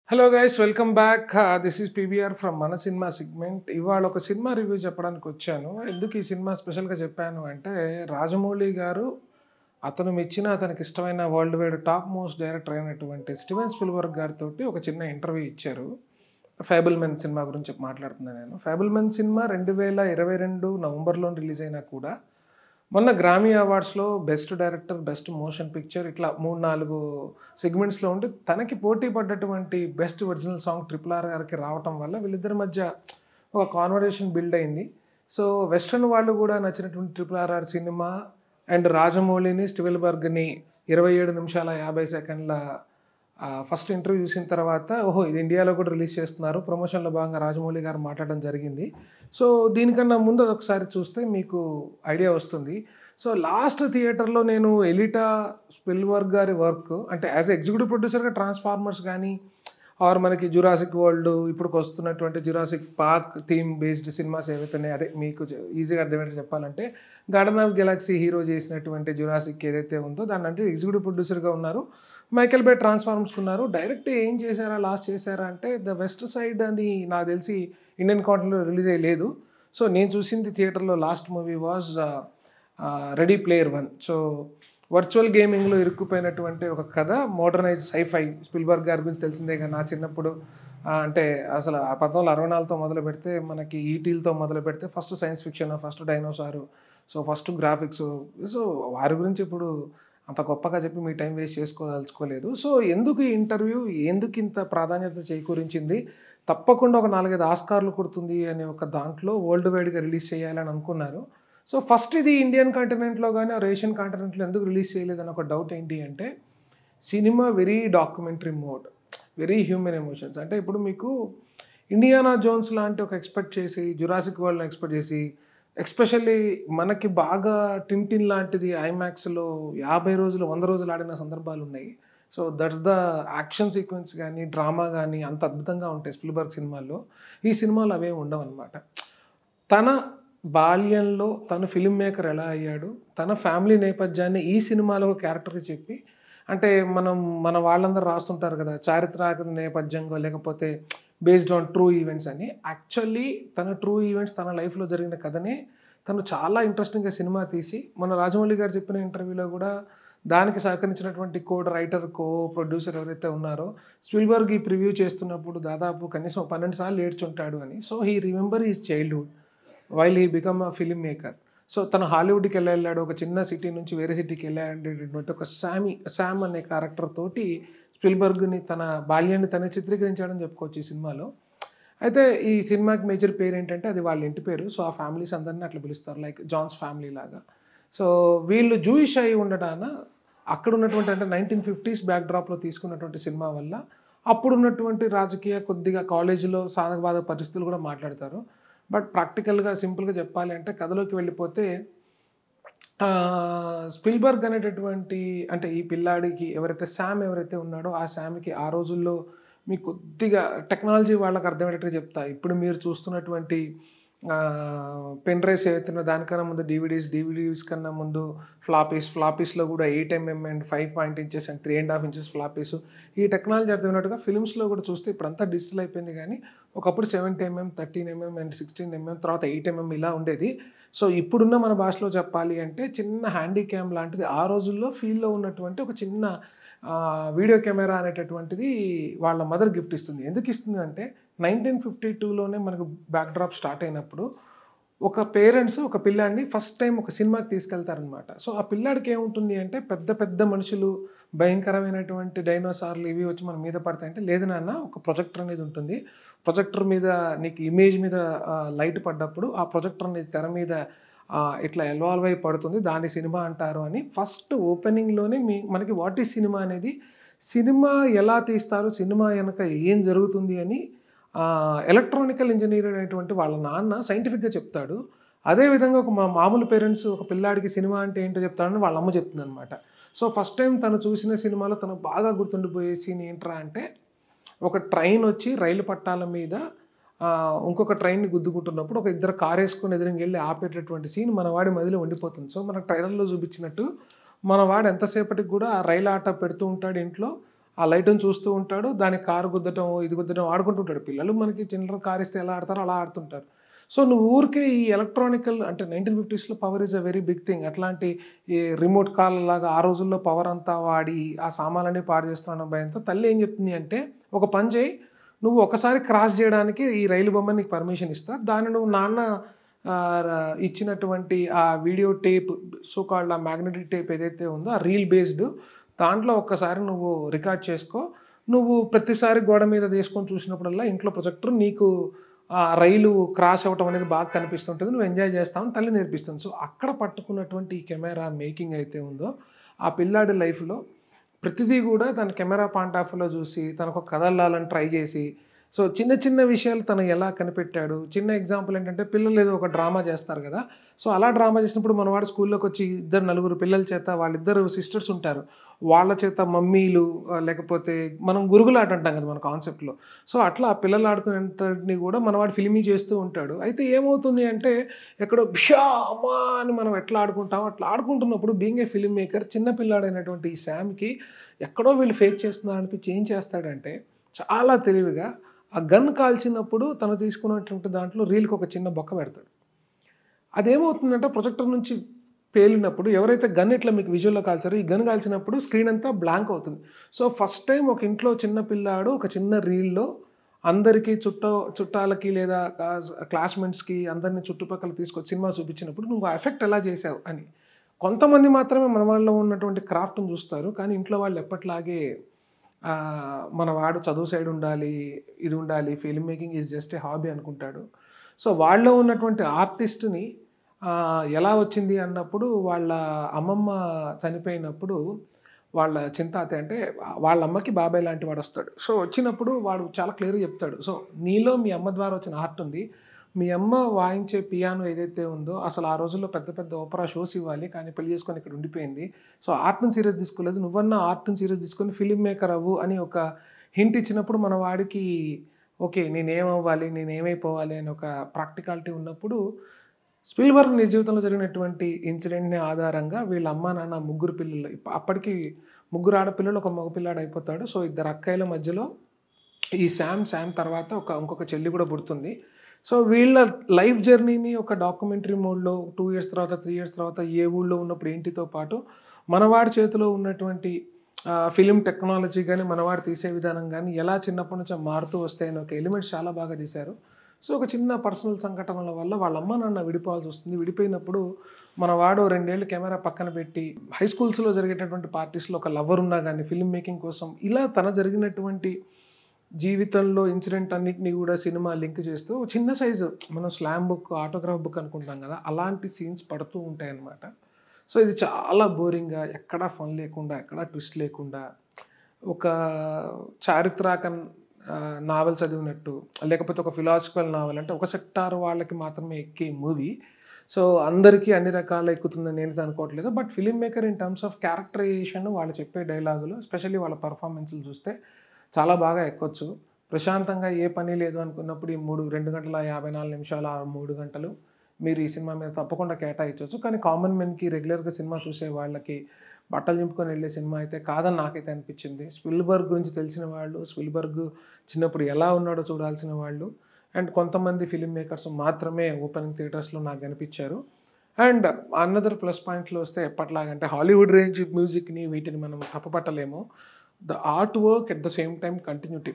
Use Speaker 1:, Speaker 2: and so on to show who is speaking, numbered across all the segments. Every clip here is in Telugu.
Speaker 1: Hello guys, welcome back. This is PBR from మన సినిమా సెగ్మెంట్. ఇవాళ ఒక సినిమా రివ్యూ చెప్పడానికి వచ్చాను. ఎందుకు ఈ సినిమా స్పెషల్గా చెప్పాను అంటే, రాజమౌళి గారు అతను మెచ్చిన అతనికి ఇష్టమైన world wide top most director అయినటువంటి స్టీవెన్ స్పిల్బర్గ్ గారితో ఒక చిన్న ఇంటర్వ్యూ ఇచ్చారు. ఫాబెల్మన్ సినిమా గురించి మాట్లాడుతున్నాను నేను. ఫాబెల్మన్ సినిమా 2022 నవంబర్లో రిలీజ్ అయినా కూడా మొన్న గ్రామీ అవార్డ్స్లో best director, best motion picture ఇట్లా 3-4 సెగ్మెంట్స్లో ఉండి తనకి పోటీ పడ్డటువంటి బెస్ట్ ఒరిజినల్ సాంగ్ RRR గారికి రావటం వల్ల వీళ్ళిద్దరి మధ్య ఒక కాన్వర్జేషన్ బిల్డ్ అయింది. సో వెస్ట్రన్ వాళ్ళు కూడా నచ్చినటువంటి RRR సినిమా అండ్ రాజమౌళిని, స్పిల్బర్గ్ని 27 నిమిషాల 50 సెకండ్ల ఫస్ట్ ఇంటర్వ్యూ చూసిన తర్వాత ఓహో ఇది ఇండియాలో కూడా రిలీజ్ చేస్తున్నారు, ప్రమోషన్లో భాగంగా రాజమౌళి గారు మాట్లాడడం జరిగింది. సో దీనికన్నా ముందు ఒకసారి చూస్తే మీకు ఐడియా వస్తుంది. సో లాస్ట్ థియేటర్లో నేను ఎలిటా స్పిల్బర్గ్ గారి వర్క్ అంటే యాజ్ ఎగ్జిక్యూటివ్ ప్రొడ్యూసర్గా ట్రాన్స్ఫార్మర్స్ కానీ ఆర్ మనకి జురాసిక్ వరల్డ్ ఇప్పుడు వస్తున్నటువంటి Jurassic Park theme based cinemas ఏవైతే అదే మీకు ఈజీగా అర్థమయ్యేది చెప్పాలంటే గార్డెన్ ఆఫ్ గెలాక్సీ హీరో చేసినటువంటి జురాసిక్ ఏదైతే ఉందో దాన్ని అంటే ఎగ్జిక్యూటివ్ ప్రొడ్యూసర్గా ఉన్నారు. మైకెల్ బే ట్రాన్స్ఫార్మర్స్కి ఉన్నారు. డైరెక్ట్ ఏం చేశారా, లాస్ట్ చేశారా అంటే ద వెస్ట్ సైడ్ అని నాకు తెలిసి ఇండియన్ కాంటెంట్లో రిలీజ్ అయ్యలేదు. సో నేను చూసింది థియేటర్లో last movie was Ready Player 1. So virtual గేమింగ్లో ఇరుక్కుపోయినటువంటి ఒక కథ, మోడర్నైజ్ సైఫై. స్పిల్బర్గ్ గారి గురించి తెలిసిందే కదా, నా చిన్నప్పుడు అంటే అసలు 1964తో మొదలు పెడితే మనకి ఈటీలతో మొదలు పెడితే first science fiction, first dinosaur, so first graphics. So వారి గురించి ఇప్పుడు అంత గొప్పగా చెప్పి మీ టైం వేస్ట్ చేసుకోదలుచుకోలేదు. సో ఎందుకు ఈ ఇంటర్వ్యూ, ఎందుకు ఇంత ప్రాధాన్యత చేకూరించింది, తప్పకుండా ఒక 4-5 ఆస్కార్లు కొడుతుంది అనే ఒక దాంట్లో వరల్డ్ వైడ్గా రిలీజ్ చేయాలని అనుకున్నారు. సో ఫస్ట్ ఇది ఇండియన్ కాంటినెంట్లో కానీ ఆర్ ఏషియన్ కాంటినెంట్లో ఎందుకు రిలీజ్ చేయలేదని ఒక డౌట్ ఏంటి అంటే, cinema very documentary mode, very human emotions. అంటే ఇప్పుడు మీకు ఇండియానా జోన్స్ లాంటి ఒక ఎక్స్పెక్ట్ చేసి, జురాసిక్ వరల్డ్ని ఎక్స్పెక్ట్ చేసి, ఎస్పెషల్లీ మనకి బాగా టిన్ లాంటిది ఐమాక్స్లో 50 రోజులు 100 రోజులు ఆడిన సందర్భాలు ఉన్నాయి. So that's the action sequence కానీ డ్రామా కానీ అంత అద్భుతంగా ఉంటాయి స్పిల్బర్గ్ సినిమాల్లో. ఈ సినిమాలు అవే ఉండవు అనమాట. తన బాల్యంలో తను ఫిల్మ్ మేకర్ ఎలా అయ్యాడు, తన ఫ్యామిలీ నేపథ్యాన్ని ఈ సినిమాలో క్యారెక్టర్కి చెప్పి, అంటే మన వాళ్ళందరూ రాస్తుంటారు కదా చారిత్రక నేపథ్యంగా లేకపోతే బేస్డ్ ఆన్ ట్రూ ఈవెంట్స్ అని. యాక్చువల్లీ తన ట్రూ ఈవెంట్స్, తన లైఫ్లో జరిగిన కథనే తను చాలా ఇంట్రెస్టింగ్గా సినిమా తీసి, మన రాజమౌళి గారు చెప్పిన ఇంటర్వ్యూలో కూడా దానికి సహకరించినటువంటి రైటర్, ప్రొడ్యూసర్ ఎవరైతే ఉన్నారో స్పిల్బర్గ్ ఈ ప్రివ్యూ చేస్తున్నప్పుడు దాదాపు కనీసం 12 సార్లు ఏడ్చుంటాడు అని. So he remember his childhood while he become a film maker. So తను హాలీవుడ్కి వెళ్ళాడు, ఒక చిన్న సిటీ నుంచి వేరే సిటీకి వెళ్ళాడేటటువంటి ఒక శామ్ అనే క్యారెక్టర్ తోటి స్పిల్బర్గ్ని తన బాల్యాన్ని తనే చిత్రీకరించాడని చెప్పుకోవచ్చు ఈ సినిమాలో. అయితే ఈ సినిమాకి మేజర్ పేరు ఏంటంటే అది వాళ్ళ ఇంటి పేరు. సో ఆ ఫ్యామిలీస్ అందరినీ అట్లా పిలుస్తారు, లైక్ జాన్స్ ఫ్యామిలీ లాగా. సో వీళ్ళు జూయిష్ అయి ఉండడాన అక్కడ ఉన్నటువంటి అంటే 1950s బ్యాక్డ్రాప్లో తీసుకున్నటువంటి సినిమా వల్ల అప్పుడున్నటువంటి రాజకీయ కొద్దిగా కాలేజీలో సాధక బాధక పరిస్థితులు కూడా మాట్లాడతారు. బట్ ప్రాక్టికల్గా సింపుల్గా చెప్పాలి అంటే కథలోకి వెళ్ళిపోతే స్పిల్బర్గ్ అనేటటువంటి అంటే ఈ పిల్లాడికి శామ్ ఎవరైతే ఉన్నాడో ఆ శామ్కి ఆ రోజుల్లో మీకు కొద్దిగా టెక్నాలజీ వాళ్ళకి అర్థమయ్యేటట్టుగా చెప్తా. ఇప్పుడు మీరు చూస్తున్నటువంటి పెన్ డ్రైవ్స్ ఏవైతే దానికన్నా ముందు డివిడీస్ కన్నా ముందు ఫ్లాపీస్లో కూడా 8mm and 5 inches and 3.5 inches ఫ్లాపీస్. ఈ టెక్నాలజీ అర్థమైనట్టుగా ఫిల్మ్స్లో కూడా చూస్తే ఇప్పుడంతా డిజిటల్ అయిపోయింది. కానీ ఒకప్పుడు 70mm, 13mm అండ్ 16mm, తర్వాత 8mm ఇలా ఉండేది. సో ఇప్పుడున్న మన భాషలో చెప్పాలి అంటే చిన్న హ్యాండీ క్యామ్ లాంటిది ఆ రోజుల్లో ఫీల్డ్లో ఉన్నటువంటి ఒక చిన్న వీడియో కెమెరా అనేటటువంటిది వాళ్ళ మదర్ గిఫ్ట్ ఇస్తుంది. ఎందుకు ఇస్తుంది అంటే 1952లోనే మనకు బ్యాక్డ్రాప్ స్టార్ట్ అయినప్పుడు ఒక పేరెంట్స్ ఒక పిల్లాడిని ఫస్ట్ టైం ఒక సినిమాకి తీసుకెళ్తారనమాట. సో ఆ పిల్లాడికి ఏముంటుంది అంటే పెద్ద పెద్ద మనుషులు, భయంకరమైనటువంటి డైనోసార్లు ఇవి వచ్చి మన మీద పడతాయంటే, లేదు నాన్న ఒక ప్రొజెక్టర్ అనేది ఉంటుంది, ప్రొజెక్టర్ మీద నీకు ఇమేజ్ మీద లైట్ పడ్డప్పుడు ఆ ప్రొజెక్టర్ అనేది తెర మీద ఇట్లా ఎల్వాల్వ్ అయి పడుతుంది, దాన్ని సినిమా అంటారు అని ఫస్ట్ ఓపెనింగ్లోనే మనకి వాట్ ఈజ్ సినిమా అనేది, సినిమా ఎలా తీస్తారు, సినిమా వెనక ఏం జరుగుతుంది అని ఎలక్ట్రానికల్ ఇంజనీర్ అనేటువంటి వాళ్ళ నాన్న సైంటిఫిక్గా చెప్తాడు. అదేవిధంగా ఒక మామూలు పేరెంట్స్ ఒక పిల్లాడికి సినిమా అంటే ఏంటో చెప్తాడని వాళ్ళ అమ్మ చెప్తుంది అనమాట. సో ఫస్ట్ టైం తను చూసిన సినిమాలో తనకు బాగా గుర్తుండిపోయే సీన్ ఏంట్రా అంటే, ఒక ట్రైన్ వచ్చి రైలు పట్టాల మీద ఇంకొక ట్రైన్ని గుద్దుకుంటున్నప్పుడు ఒక ఇద్దరు కారు వేసుకొని ఎదురుగా వెళ్ళి ఆపేటటువంటి సీన్ మన వాడి మదిలో ఉండిపోతుంది. సో మనకు ట్రైలర్లో చూపించినట్టు మన వాడు ఎంతసేపటికి కూడా ఆ రైలు ఆట పెడుతూ ఉంటాడు ఇంట్లో, ఆ లైట్ని చూస్తూ ఉంటాడు, దానికి కారు గుద్దటం ఇది గుద్దటం ఆడుకుంటుంటాడు. పిల్లలు మనకి చిల్డ్రన్ కార్ ఇస్తే ఎలా ఆడతారో అలా ఆడుతుంటారు. సో నువ్వు ఊరికే ఈ ఎలక్ట్రానికల్ అంటే 1950స్లో power is a very big thing. అట్లాంటి ఈ రిమోట్ కాల్ లాగా ఆ రోజుల్లో పవర్ అంతా వాడి ఆ సామాన్లన్నీ పాడు చేస్తున్నాను భయంతో తల్లి ఏం చెప్తుంది అంటే, ఒక పని చేయి, నువ్వు ఒకసారి క్రాస్ చేయడానికి ఈ రైలు బొమ్మ నీకు పర్మిషన్ ఇస్తా, దాన్ని నువ్వు నాన్న ఇచ్చినటువంటి ఆ వీడియో టేప్ సో కాల్డ్ ఆ మ్యాగ్నెటిక్ టేప్ ఏదైతే ఉందో ఆ రీల్ బేస్డ్ దాంట్లో ఒక్కసారి నువ్వు రికార్డ్ చేసుకో, నువ్వు ప్రతిసారి గోడ మీద తీసుకొని చూసినప్పుడల్లా ఇంట్లో ప్రొజెక్టర్ నీకు ఆ రైలు క్రాష్ అవ్వటం అనేది బాగా కనిపిస్తుంటుంది, నువ్వు ఎంజాయ్ చేస్తావని తల్లి నేర్పిస్తుంది. సో అక్కడ పట్టుకున్నటువంటి ఈ కెమెరా మేకింగ్ అయితే ఉందో ఆ పిల్లాడి లైఫ్లో ప్రతిదీ కూడా తన కెమెరా పాయింట్ ఆఫ్ వ్యూలో చూసి తనకు కథ అల్లాలని ట్రై చేసి, సో చిన్న చిన్న విషయాలు తను ఎలా కనిపెట్టాడు. చిన్న ఎగ్జాంపుల్ ఏంటంటే, పిల్లలు ఏదో ఒక డ్రామా చేస్తారు కదా, సో అలా డ్రామా చేసినప్పుడు మనవాడు స్కూల్లోకి వచ్చి నలుగురు పిల్లల చేత, వాళ్ళిద్దరు సిస్టర్స్ ఉంటారు, వాళ్ళ చేత మమ్మీలు లేకపోతే మనం గురుగులాట అంటాం కదా మన కాన్సెప్ట్లో, సో అట్లా ఆ పిల్లలు ఆడుకునేంతటిని కూడా మనవాడు ఫిల్మీ చేస్తూ ఉంటాడు. అయితే ఏమవుతుంది అంటే, ఎక్కడో బిషా అమ్మా అని మనం ఎట్లా ఆడుకుంటాం అట్లా ఆడుకుంటున్నప్పుడు బీయింగ్ ఏ ఫిల్మ్ మేకర్ చిన్న పిల్లాడైనటువంటి ఈ శామ్కి ఎక్కడో వీళ్ళు ఫేక్ చేస్తున్నారు అనిపించి ఏం చేస్తాడంటే, చాలా తెలివిగా ఆ గన్ కాల్చినప్పుడు తను తీసుకున్నటువంటి దాంట్లో రీల్కి ఒక చిన్న బొక్క పెడతాడు. అదేమవుతుందంటే ప్రొజెక్టర్ నుంచి పేలినప్పుడు ఎవరైతే గన్ ఇట్లా మీకు విజువల్లో కాల్చారో ఈ గన్ కాల్చినప్పుడు స్క్రీన్ అంతా బ్లాంక్ అవుతుంది. సో ఫస్ట్ టైం ఒక ఇంట్లో చిన్న పిల్లాడు ఒక చిన్న రీల్లో అందరికీ చుట్టాలకి లేదా క్లాస్మేట్స్కి అందరినీ చుట్టుపక్కల తీసుకొచ్చి సినిమా చూపించినప్పుడు నువ్వు ఆ ఎఫెక్ట్ ఎలా చేసావు అని. కొంతమంది మాత్రమే మన వాళ్ళలో ఉన్నటువంటి క్రాఫ్ట్ని చూస్తారు, కానీ ఇంట్లో వాళ్ళు ఎప్పట్లాగే మన వాడు చదువు సైడ్ ఉండాలి, ఇది ఉండాలి, film making is just a hobby అనుకుంటాడు. సో వాళ్ళలో ఉన్నటువంటి ఆర్టిస్ట్ని ఎలా వచ్చింది అన్నప్పుడు, వాళ్ళ అమ్మమ్మ చనిపోయినప్పుడు వాళ్ళ చింతాత అంటే వాళ్ళ అమ్మకి బాబాయ్ లాంటి వాడు వస్తాడు. సో వచ్చినప్పుడు వాడు చాలా క్లియర్గా చెప్తాడు, సో నీలో మీ అమ్మ ద్వారా వచ్చిన ఆర్ట్ ఉంది, మీ అమ్మ వాయించే పియానో ఏదైతే ఉందో అసలు ఆ రోజుల్లో పెద్ద పెద్ద ఓపెరా షోస్ ఇవ్వాలి, కానీ పెళ్లి చేసుకొని ఇక్కడ ఉండిపోయింది. సో ఆర్ట్ని సీరియస్ తీసుకోలేదు, నువ్వన్నా ఆర్ట్ని సీరియస్ తీసుకొని ఫిల్మ్ మేకర్ అవ్వు అని ఒక హింట్ ఇచ్చినప్పుడు మన వాడికి ఓకే నేనేమవ్వాలి, నేనేమైపోవాలి అని ఒక ప్రాక్టికాలిటీ ఉన్నప్పుడు, స్పీల్బర్గ్ నిజ జీవితంలో జరిగినటువంటి ఇన్సిడెంట్ని ఆధారంగా వీళ్ళ అమ్మ నాన్న ముగ్గురు పిల్లలు, అప్పటికి ముగ్గురు ఆడపిల్లలు ఒక మగపిల్లాడు అయిపోతాడు. సో ఇద్దరు అక్కయ్యల మధ్యలో ఈ శామ్ తర్వాత ఇంకొక చెల్లి కూడా పుడుతుంది. సో వీళ్ళ లైఫ్ జర్నీని ఒక డాక్యుమెంటరీ మోడ్లో 2 ఇయర్స్ తర్వాత 3 ఇయర్స్ తర్వాత ఏ ఊళ్ళో ఉన్నప్పుడు ఏంటితో పాటు మనవాడి చేతిలో ఉన్నటువంటి ఫిలిం టెక్నాలజీ కానీ మనవాడు తీసే విధానం కానీ ఎలా చిన్నప్పటి నుంచి మారుతూ వస్తాయని ఒక ఎలిమెంట్స్ చాలా బాగా తీశారు. సో ఒక చిన్న పర్సనల్ సంఘటనల వల్ల వాళ్ళ అమ్మ నాన్న విడిపోవాల్సి వస్తుంది. విడిపోయినప్పుడు మనవాడు 2 ఏళ్ళు కెమెరా పక్కన పెట్టి హై స్కూల్స్లో జరిగేటటువంటి పార్టీస్లో ఒక లవర్ ఉన్నా కానీ ఫిల్మ్ మేకింగ్ కోసం ఇలా తన జరిగినటువంటి జీవితంలో ఇన్సిడెంట్ అన్నింటినీ కూడా సినిమా లింక్ చేస్తూ చిన్న సైజు మనం స్లామ్ బుక్ ఆటోగ్రాఫ్ బుక్ అనుకుంటాం కదా, అలాంటి సీన్స్ పడుతూ ఉంటాయి అన్నమాట. సో ఇది చాలా బోరింగ్గా, ఎక్కడా ఫన్ లేకుండా, ఎక్కడా ట్విస్ట్ లేకుండా, ఒక చారిత్రక నావెల్ చదివినట్టు, లేకపోతే ఒక ఫిలాసఫికల్ నావెల్, అంటే ఒక సెక్టార్ వాళ్ళకి మాత్రమే ఎక్కే మూవీ. సో అందరికీ అన్ని రకాల ఎక్కుతుందని నేను అనుకోవట్లేదు, but film maker in terms of characterisation, వాళ్ళు చెప్పే డైలాగులు, ఎస్పెషల్లీ వాళ్ళ పర్ఫార్మెన్స్లు చూస్తే చాలా బాగా ఎక్కొచ్చు. ప్రశాంతంగా ఏ పని లేదు అనుకున్నప్పుడు ఈ 2 గంటల 54 నిమిషాలు 3 గంటలు మీరు ఈ సినిమా మీద తప్పకుండా కేటాయించవచ్చు. కానీ కామన్ మెన్కి, రెగ్యులర్గా సినిమా చూసే వాళ్ళకి బట్టలు చింపుకొని వెళ్ళే సినిమా అయితే కాదని నాకైతే అనిపించింది. స్పిల్బర్గ్ గురించి తెలిసిన వాళ్ళు, స్పిల్బర్గ్ చిన్నప్పుడు ఎలా ఉన్నాడో చూడాల్సిన వాళ్ళు, అండ్ కొంతమంది ఫిలిం మేకర్స్ మాత్రమే ఓపెనింగ్ థియేటర్స్లో నాకు కనిపించారు. అండ్ అనదర్ ప్లస్ పాయింట్లో వస్తే ఎప్పట్లాగంటే హాలీవుడ్ రేంజ్ మ్యూజిక్ని వీటిని మనం తప్పపట్టలేము. The art work at the same time continuity.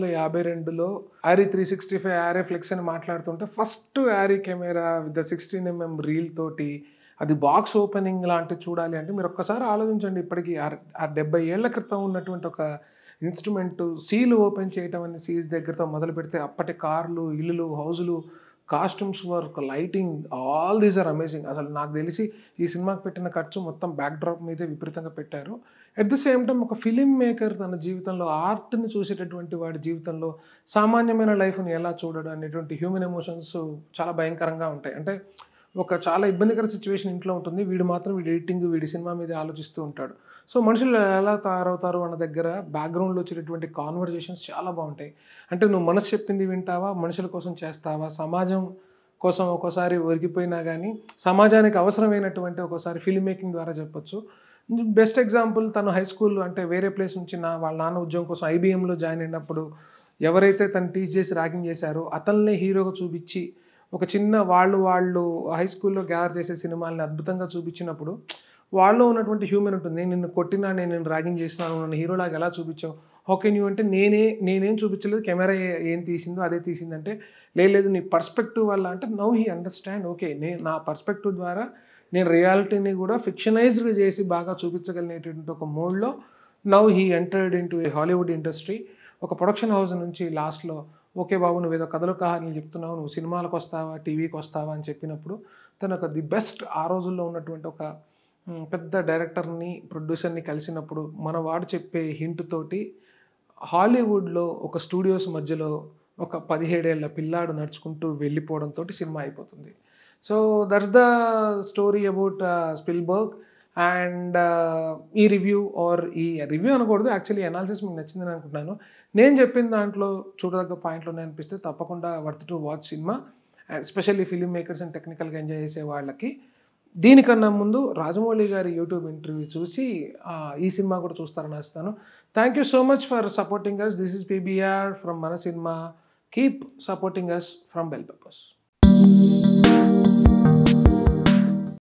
Speaker 1: 1952లో ఆరీ 365 ఆరే ఫ్లెక్స్ అని మాట్లాడుతుంటే first Arri camera with the 16mm reel తోటి అది బాక్స్ ఓపెనింగ్ లాంటివి చూడాలి అంటే మీరు ఒక్కసారి ఆలోచించండి. ఇప్పటికీ 70 ఏళ్ల క్రితం ఉన్నటువంటి ఒక ఇన్స్ట్రుమెంట్ సీలు ఓపెన్ చేయటం అనే సీజ్ దగ్గరతో మొదలు పెడితే అప్పటి కార్లు, ఇల్లులు, హౌజులు, costumes work, lighting, all these are amazing. అసలు నాకు తెలిసి ఈ సినిమాకి పెట్టిన ఖర్చు మొత్తం బ్యాక్ డ్రాప్ మీదే విపరీతంగా పెట్టారు. అట్ ద సేమ్ టైం ఒక ఫిలిం మేకర్ తన జీవితంలో ఆర్ట్ని చూసేటటువంటి వాడి జీవితంలో సామాన్యమైన లైఫ్ని ఎలా చూడడం అనేటువంటి హ్యూమన్ ఎమోషన్స్ చాలా భయంకరంగా ఉంటాయి. అంటే ఒక చాలా ఇబ్బందికర సిచ్యువేషన్ ఇంట్లో ఉంటుంది, వీడు మాత్రం వీడి ఎడిటింగ్, వీడి సినిమా మీద ఆలోచిస్తూ ఉంటాడు. సో మనుషులు ఎలా తయారవుతారు అన్న దగ్గర బ్యాక్గ్రౌండ్లో వచ్చేటటువంటి కాన్వర్జేషన్స్ చాలా బాగుంటాయి. అంటే నువ్వు మనసు చెప్పింది వింటావా, మనుషుల కోసం చేస్తావా, సమాజం కోసం ఒక్కోసారి ఒరిగిపోయినా కానీ సమాజానికి అవసరమైనటువంటి ఒక్కోసారి ఫిల్మ్ మేకింగ్ ద్వారా చెప్పొచ్చు. బెస్ట్ ఎగ్జాంపుల్ తను హై స్కూల్ అంటే వేరే ప్లేస్ నుంచి వాళ్ళ నాన్న ఉద్యోగం కోసం ఐబీఎంలో జాయిన్ అయినప్పుడు ఎవరైతే తను టీచ్ చేసి ర్యాగింగ్ చేశారో అతన్నే హీరోగా చూపించి ఒక చిన్న వాళ్ళు హై స్కూల్లో గ్యాదర్ చేసే సినిమాల్ని అద్భుతంగా చూపించినప్పుడు వాళ్ళలో ఉన్నటువంటి హ్యూమన్ ఉంటుంది. నేను నిన్ను కొట్టినా, నేను నిన్ను ర్యాగింగ్ చేసినాను, నన్ను హీరోలాగా ఎలా చూపించావు, హౌ కెన్ యూ అంటే నేనేం చూపించలేదు, కెమెరా ఏం తీసిందో అదే తీసిందంటే లేదు నీ పర్స్పెక్టివ్ వల్ల అంటే నౌ హీ అండర్స్టాండ్ ఓకే నా పర్స్పెక్టివ్ ద్వారా నేను రియాలిటీని కూడా ఫిక్షనైజ్డ్ చేసి బాగా చూపించగలిగేటువంటి ఒక మోడ్లో now he entered into a Hollywood industry. ఒక ప్రొడక్షన్ హౌస్ నుంచి లాస్ట్లో ఓకే బాబు నువ్వు ఏదో కథలు కహానీలు చెప్తున్నావు, నువ్వు సినిమాలకు వస్తావా, టీవీకి వస్తావా అని చెప్పినప్పుడు తను ఒక ది బెస్ట్ ఆ రోజుల్లో ఉన్నటువంటి ఒక పెద్ద డైరెక్టర్ని ప్రొడ్యూసర్ని కలిసినప్పుడు మన వాడు చెప్పే హింట్ తోటి హాలీవుడ్లో ఒక స్టూడియోస్ మధ్యలో ఒక 17 ఏళ్ల పిల్లాడు నడుచుకుంటూ వెళ్ళిపోవడంతో సినిమా అయిపోతుంది. So that's the story about Spielberg. And ఈ రివ్యూ అనకూడదు, యాక్చువల్లీ అనాలిసిస్ మీకు నచ్చిందని అనుకుంటున్నాను. నేను చెప్పిన దాంట్లో చూడదగ్గ పాయింట్లు ఉన్నాయనిపిస్తే తప్పకుండా worth to watch cinema. And especially film makers and టెక్నికల్గా ఎంజాయ్ చేసే వాళ్ళకి దీనికన్నా ముందు రాజమౌళి గారి యూట్యూబ్ ఇంటర్వ్యూ చూసి ఈ సినిమా కూడా చూస్తారని ఆశిస్తాను. Thank you so much for supporting us. This is PBR from మన cinema. Keep supporting us from BellPeppers.